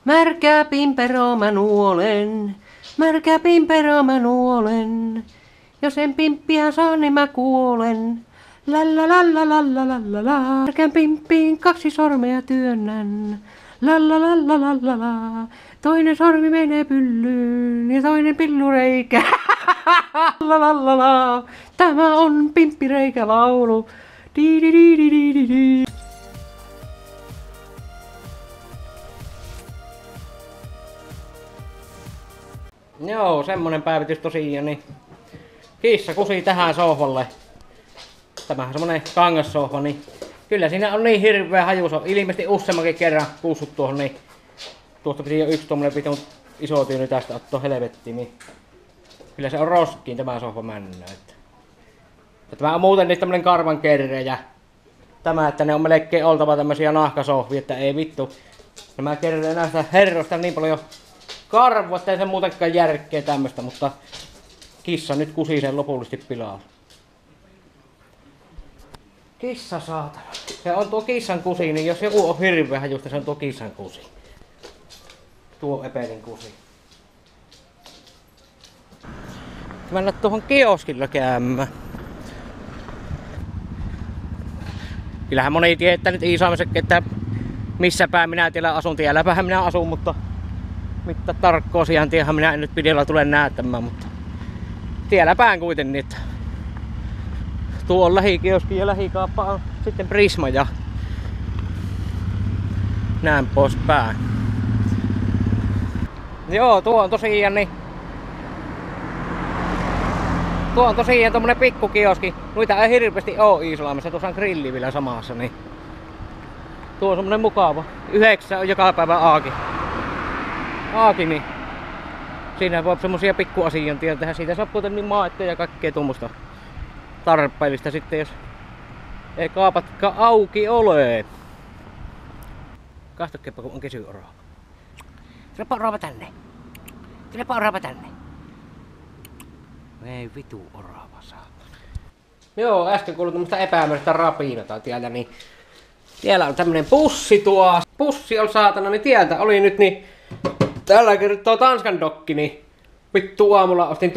Märkä pimpero mä nuolen, märkä pimpero mä nuolen. Jos en pimppiä saa, niin mä kuolen. Lalla lalla lalla lalla la. Märkän pimppiin 2 sormea työnnän. Lalla lalla lalla la. Toinen sormi menee pyllyyn ja toinen pillureikä. Lalla lalla la. Tämä on pimppireikälaulu. Di di di di di di di. Joo, semmonen päivitys tosiaan, niin kissa kusi tähän sohvalle. Tämähän on semmonen kangassohva, niin kyllä siinä on niin hirveä haju. Ilmeisesti useammankin kerran kussut tuohon, niin tuosta piti jo yksi tommonen vitun iso tyyny tästä ottaa helvettiin, niin kyllä se on roskiin tämä sohva männä. Tämä on muuten niin tämmönen karvan kerrejä. Tämä, että ne on melkein oltava tämmösiä nahkasohvia, että ei vittu. Nämä kerrejä näistä herroista niin paljon karvua, ettei se muutenkaan järkeä tämmöstä, mutta kissa nyt kusi sen lopullisesti pilalla. Kissa saatana. Se on tuo kissan kusi, niin jos joku on hirveä hajusta, se on tuo kissan kusi. Tuo Epelin kusi. Mennä tuohon kioskilla käymään. Kyllähän moni tietää nyt Iisalmessakin, että missä päin minä tiellä asun. Tielläpähän minä asun, mutta mitä tarkkoa sijaintiahan minä en nyt videolla tule näyttämään, mutta tiellä päin kuitenkin, että tuo on lähikioski ja lähikauppa on sitten Prisma ja näin poispäin. Joo, tuo on tosiaan tommonen pikkukioski. Noita ei hirveästi oo Iisalmessa, tuossa on grilli vielä samassa, niin tuo on semmonen mukava. 9 on joka päivä auki, niin siinä voi semmosia pikkuasiantia tehdä. Siitä saa kuitenkin maetta ja kaikkea tuommoista tarpeellista sitten, jos ei kaapatkaan auki ole. Kahtokkepa kun on kesyorava. Tulepa orava tänne. Tulepa orava tänne. Ei vitu orava saa. Joo, äsken kuului tämmöstä epämääräistä rapinata tieltä, niin siellä on tämmönen pussi tuo. Pussi on saatana, niin tieltä oli nyt niin tällä kertaa Tanskan dokki, niin vittu aamulla ostin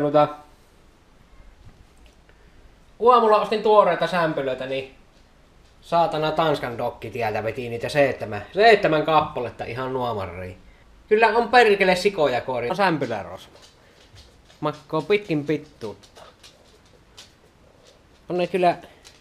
tuoreita sämpylöitä, niin saatana Tanskan dokki tieltä veti niitä 7 kappaletta ihan nuomariin. Kyllä on perkele sikoja koori. On sämpylärosma. Makkoo pitkin pittuutta. On ne kyllä.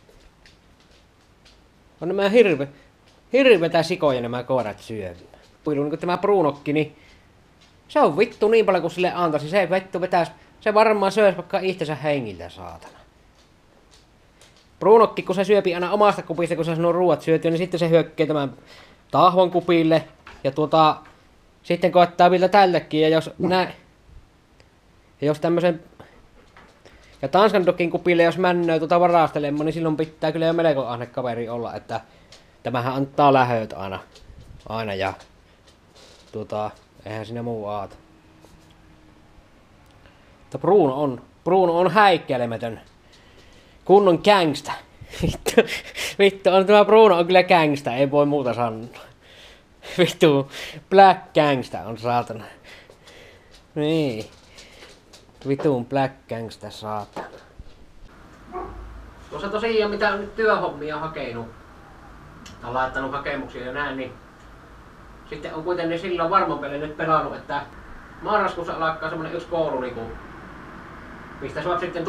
On nämä hirvetä sikoja nämä koirat syövät. Niin kuin tämä Brunokki, niin se on vittu niin paljon kuin sille antaisi. Se vittu vetäis. Se varmaan söisi vaikka itsensä hengiltä saatana. Brunokki, kun se syöpi aina omasta kupista, kun se sanoo ruuat syötyä, niin sitten se hyökkää tämän tahvon kupille. Ja sitten koettaa vielä tällekin. Ja jos tämmösen ja Tanskan dokin kupille, jos männöö varastelemaan, niin silloin pitää kyllä jo melko ahne kaveri olla, että tämähän antaa lähöt aina ja eihän siinä muu aata. Mutta Bruno on häikkelemätön. Kunnon gangsta. Vittu, on tämä Bruno on kyllä gangsta, ei voi muuta sanoa. Vittu, black gangsta on saatana. Niin. Vitun black gangsta saatana. Tuossa tosiaan mitä on nyt työhommia hakenut. On laittanut hakemuksia ja näin, niin sitten on kuitenkin silloin varman peli nyt pelannut, että marraskuussa alkaa semmonen yksi koulu niinku, mistä saa sitten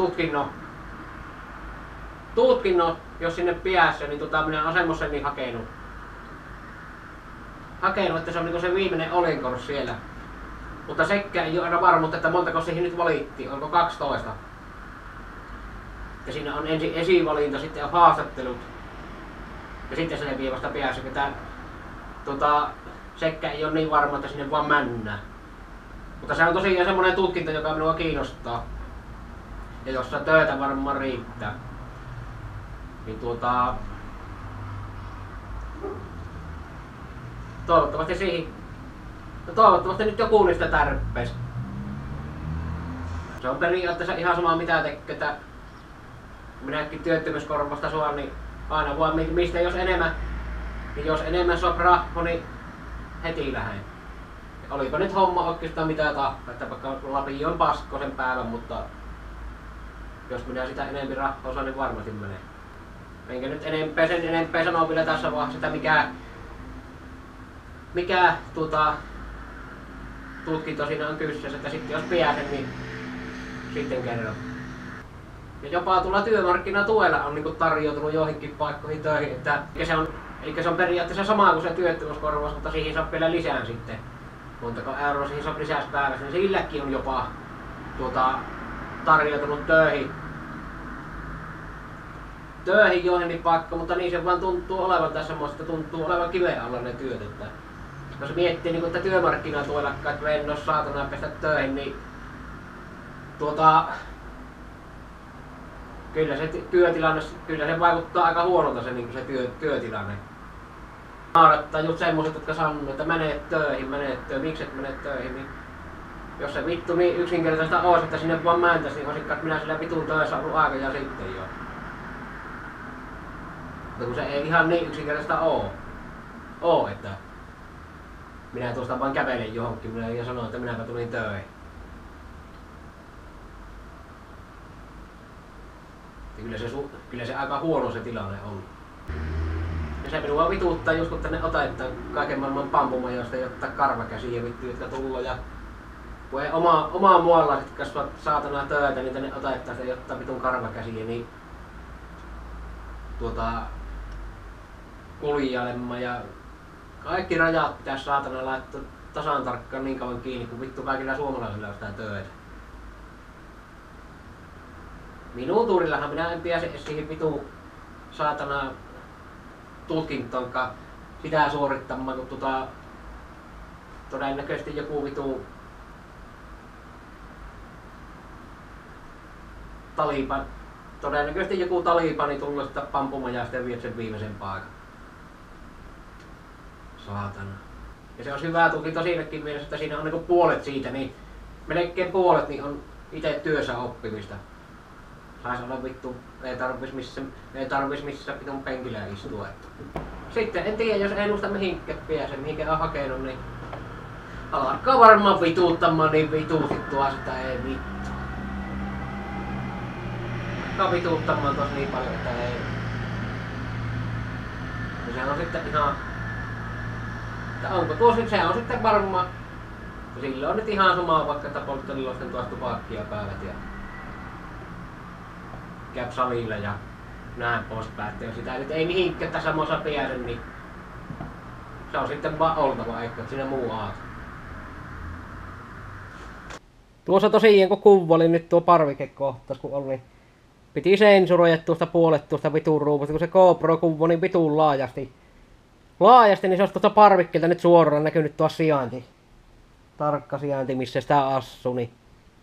tutkinnon, jos sinne pääsee, niin minä olen semmosen niin hakenut, että se on niinku se viimeinen olinkorsi siellä. Mutta sekään ei ole aina varmuutta, että montako siihen nyt valittiin, onko 12. Ja siinä on ensin esivalinta, sitten on haastattelut. Ja sitten se vie vasta päässä, että sekään ei ole niin varma, että sinne vaan männää. Mutta se on tosiaan semmoinen tutkinto, joka minua kiinnostaa. Ja jossa töitä varmaan riittää. Niin toivottavasti siihen. No toivottavasti nyt joku niistä tärppeis. Se on periaatteessa ihan sama mitä tekee, että minäkin työttömyyskorvasta saan, niin aina vaan mistä jos enemmän saa rahko, niin heti lähden. Oliko nyt homma oikeastaan mitä tahto, että vaikka Lapio on paskosen päivän, mutta jos minä sitä enemmän rahaa saan, niin varmasti menee. Enkä nyt sen enempää sanoa vielä tässä vaiheessa, että mikä tutkinto siinä on kyseessä, että sitten jos pääsen, niin sitten kerron. Ja jopa tuolla työmarkkinatuella on niin tarjoutunut joihinkin paikkoihin töihin, että eikä se on periaatteessa sama kuin se työttömyyskorvaus, mutta siihen saa vielä lisää sitten. Montako euroa siihen saa lisää päivässä, niin silläkin on jopa tarjoutunut töihin joihinkin paikkoihin, mutta niin se vaan tuntuu olevan tässä maassa, että tuntuu olevan kiven alla ne työt. Että jos miettii niin että työmarkkinatuella, että en ole saatana päästä töihin, niin kyllä se työtilanne, kyllä se vaikuttaa aika huonolta se työtilanne. Naurattaa just semmoset, jotka sanoo, että mene töihin, miksi et mene töihin, niin jos se vittu niin yksinkertaista olisi, että sinne vaan mäntäisi, niin olisikkaan minä sillä vitun töissä ollut aika ja sitten jo. Mutta kun se ei ihan niin yksinkertaista oo, että minä tuosta vaan kävelen johonkin ja sanon, että minäpä tulin töihin. Kyllä se aika huono se tilanne on. Ja se minua vituuttaa just kun tänne otetaan kaiken maailman pampumajoista ja ottaa karvakäsiä vittu, jotka tullo ja kun ei omaa muualla sit kasva saatana töitä, niin tänne otetaan ja ottaa vitun karvakäsiä, niin kuljailemaan ja kaikki rajat pitäisi saatana laittaa tasan tarkkaan niin kauan kiinni, kun vittu kaikilla suomalaisilla on sitä töitä. Minun tuurillahan minä en pääse edes siihen vitun saatana tutkintoonkaan sitä suorittamaan, kun todennäköisesti joku vitu talibani tullut sitä pampumajasta ja vie sen viimeisen paikan. Saatana. Ja se on hyvä tutkinto siinäkin mielessä, että siinä on niinku puolet siitä, niin melkein puolet niin on itse työssä oppimista. Sais olla vittu, ei tarvis missä vitun penkillä istua. Sitten en tiedä, jos ei muista mihinkä pääse, mihinkä on hakenut, niin alkaa varmaan vituuttamaan niin vituutittua sitä ei vittu. Alkaa vituuttamaan tos niin paljon, että ei. Ja se on sitten ihan, että onko tuo se on sitten varmaan, sillä on nyt ihan sama vaikka että poltteliloisten tuosta tupakkia päivät ja käy salilla ja näin poispäin, että jos sitä nyt ei mihinkään tässä samassa pääse, niin se on sitten vaan oltava, eikä siinä muu aata. Tuossa tosiaan kun kuvailin nyt tuo parvikekohtaus kun oli, niin piti sensuroida tuosta puolet tuosta vitun ruuvusta, kun se GoPro kuvoi niin vitun laajasti, niin se olisi tuosta parvikkeelta nyt suoraan näkynyt tuo sijainti. Tarkka sijainti, missä sitä asuu, niin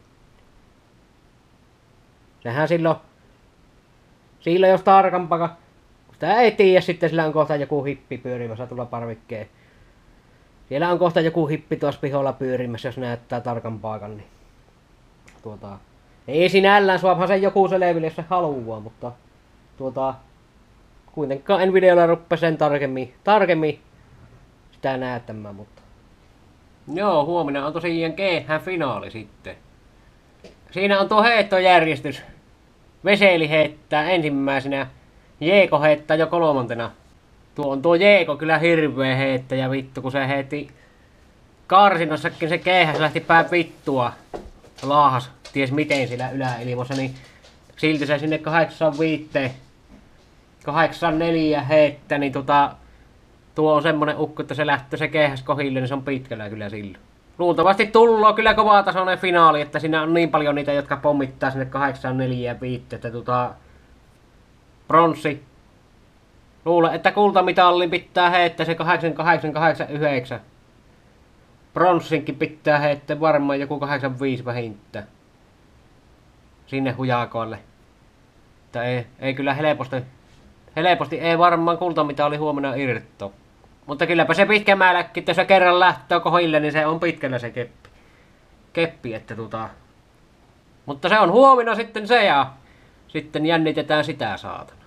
sehän silloin jos tarkampaa, kun sitä ei tiedä, sitten sillä on kohta joku hippi pyörimässä tuolla parvikkeen. Siellä on kohta joku hippi tuossa piholla pyörimässä, jos näyttää tarkan paikan, niin ei sinällään suopahan sen joku selville, jos se haluaa, mutta kuitenkaan en videolla rupea sen tarkemmin sitä näyttämään, mutta joo, huomenna on tosiaan G-finaali sitten. Siinä on tuo heittojärjestys. Veseli heittää ensimmäisenä, Jeeko heittää jo kolmantena. Tuo Jeeko kyllä hirveä heittäjä vittu, kun se heitti karsinossakin se keihäs lähti päin vittua. Laahas, ties miten sillä yläilmossa, niin silti se sinne 84 heittää, niin tuo on semmonen ukko, että se lähtee se keihäs kohille, niin se on pitkällä kyllä silloin. Luultavasti tulloo kyllä kovatasoinen finaali, että siinä on niin paljon niitä, jotka pommittaa sinne 84 ja 5, että bronssi. Luulen, että kultamitallin pitää heittää se 8889. Bronssinkin pitää heittää varmaan joku 85 vähintään. Sinne hujakoille. Että ei kyllä helposti ei varmaan kultamitali huomenna irtto. Mutta kylläpä se pitkämäälläkin, jos se kerran lähtee kohille, niin se on pitkällä se keppi, että Mutta se on huomenna sitten se ja sitten jännitetään sitä saata.